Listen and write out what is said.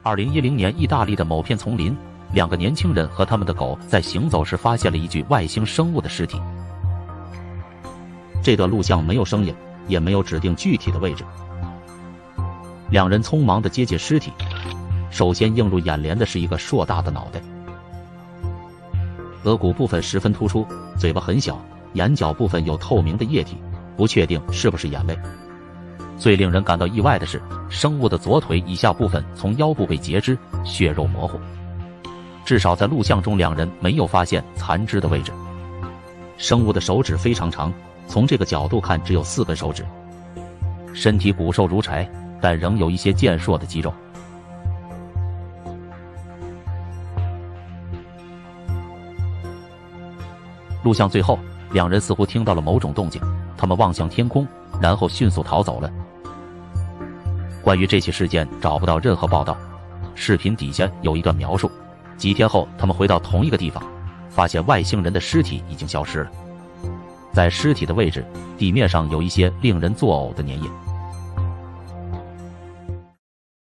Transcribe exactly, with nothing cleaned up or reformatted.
二零一零年，意大利的某片丛林，两个年轻人和他们的狗在行走时发现了一具外星生物的尸体。这段录像没有声音，也没有指定具体的位置。两人匆忙地接近尸体，首先映入眼帘的是一个硕大的脑袋，额骨部分十分突出，嘴巴很小，眼角部分有透明的液体，不确定是不是眼泪。最令人感到意外的是，生物的左腿以下部分从腰部被截肢，血肉模糊。至少在录像中，两人没有发现残肢的位置。生物的手指非常长，从这个角度看只有四根手指。身体骨瘦如柴，但仍有一些健硕的肌肉。录像最后，两人似乎听到了某种动静，他们望向天空，然后迅速逃走了。关于这起事件找不到任何报道。视频底下有一段描述：几天后，他们回到同一个地方，发现外星人的尸体已经消失了。在尸体的位置，地面上有一些令人作呕的粘液。